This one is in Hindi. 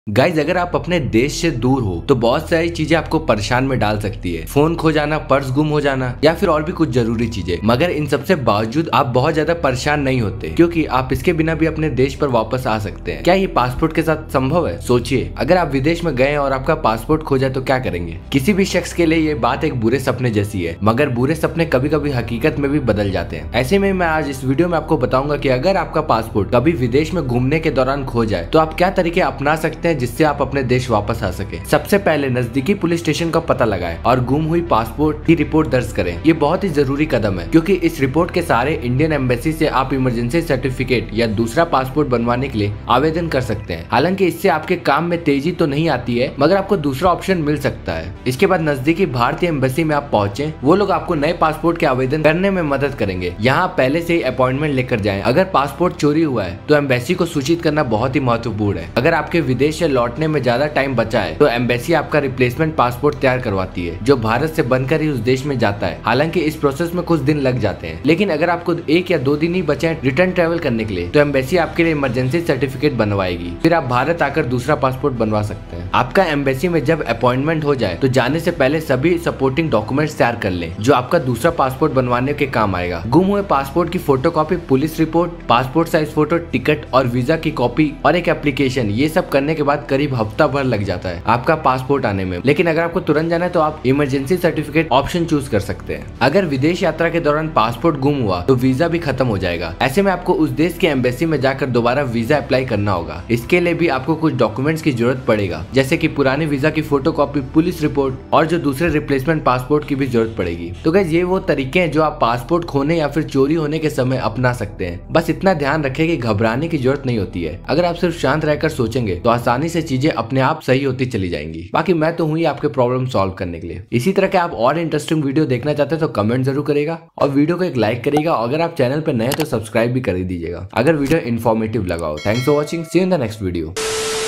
गाइज अगर आप अपने देश से दूर हो तो बहुत सारी चीजें आपको परेशान में डाल सकती है। फोन खो जाना, पर्स गुम हो जाना या फिर और भी कुछ जरूरी चीजें। मगर इन सबसे बावजूद आप बहुत ज्यादा परेशान नहीं होते क्योंकि आप इसके बिना भी अपने देश पर वापस आ सकते हैं। क्या ये पासपोर्ट के साथ संभव है? सोचिए, अगर आप विदेश में गए और आपका पासपोर्ट खो जाए तो क्या करेंगे? किसी भी शख्स के लिए ये बात एक बुरे सपने जैसी है, मगर बुरे सपने कभी कभी हकीकत में भी बदल जाते हैं। ऐसे में मैं आज इस वीडियो में आपको बताऊंगा कि अगर आपका पासपोर्ट कभी विदेश में घूमने के दौरान खो जाए तो आप क्या तरीके अपना सकते हैं जिससे आप अपने देश वापस आ सके। सबसे पहले नजदीकी पुलिस स्टेशन का पता लगाएं और गुम हुई पासपोर्ट की रिपोर्ट दर्ज करें। ये बहुत ही जरूरी कदम है क्योंकि इस रिपोर्ट के सहारे इंडियन एम्बेसी से आप इमरजेंसी सर्टिफिकेट या दूसरा पासपोर्ट बनवाने के लिए आवेदन कर सकते हैं। हालांकि इससे आपके काम में तेजी तो नहीं आती है, मगर आपको दूसरा ऑप्शन मिल सकता है। इसके बाद नजदीकी भारतीय एम्बेसी में आप पहुंचे, वो लोग आपको नए पासपोर्ट के आवेदन करने में मदद करेंगे। यहाँ पहले से ही अपॉइंटमेंट लेकर जाएं। अगर पासपोर्ट चोरी हुआ है तो एम्बेसी को सूचित करना बहुत ही महत्वपूर्ण है। अगर आपके विदेश से लौटने में ज्यादा टाइम बचा है तो एम्बेसी आपका रिप्लेसमेंट पासपोर्ट तैयार करवाती है जो भारत से बनकर ही उस देश में जाता है। हालांकि इस प्रोसेस में कुछ दिन लग जाते हैं, लेकिन अगर आपको 1 या 2 दिन ही बचे हैं रिटर्न ट्रेवल करने के लिए तो एम्बेसी आपके लिए इमरजेंसी सर्टिफिकेट बनवाएगी। फिर आप भारत आकर दूसरा पासपोर्ट बनवा सकते हैं। आपका एम्बेसी में जब अपॉइंटमेंट हो जाए तो जाने से पहले सभी सपोर्टिंग डॉक्यूमेंट्स तैयार कर लें जो आपका दूसरा पासपोर्ट बनवाने के काम आएगा। गुम हुए पासपोर्ट की photocopy, police report, passport size photo, ticket और वीजा की कॉपी और एक एप्लीकेशन, ये सब करने के बाद करीब हफ्ता भर लग जाता है आपका पासपोर्ट आने में। लेकिन अगर आपको तुरंत जाना है तो आप इमरजेंसी सर्टिफिकेट ऑप्शन चूज कर सकते हैं। अगर विदेश यात्रा के दौरान पासपोर्ट गुम हुआ तो वीजा भी खत्म हो जाएगा। ऐसे में आपको उस देश के एम्बेसी में जाकर दोबारा वीजा अप्लाई करना होगा। इसके लिए भी आपको कुछ डॉक्यूमेंट्स की जरूरत पड़ेगा, जैसे कि पुराने वीजा की फोटोकॉपी, पुलिस रिपोर्ट और जो दूसरे रिप्लेसमेंट पासपोर्ट की भी जरूरत पड़ेगी। तो गाइस ये वो तरीके हैं जो आप पासपोर्ट खोने या फिर चोरी होने के समय अपना सकते हैं। बस इतना ध्यान रखें कि घबराने की जरूरत नहीं होती है। अगर आप सिर्फ शांत रहकर सोचेंगे तो आसानी से चीजें अपने आप सही होती चली जाएंगी। बाकी मैं तो हूँ आपके प्रॉब्लम सॉल्व करने के लिए। इसी तरह के आप और इंटरेस्टिंग वीडियो देखना चाहते हैं तो कमेंट जरूर करेगा और वीडियो को एक लाइक करेगा। अगर आप चैनल पर नए तो सब्सक्राइब भी कर दीजिएगा अगर वीडियो इन्फॉर्मेटिव लगा हो। Thanks for watching, see you in the next video.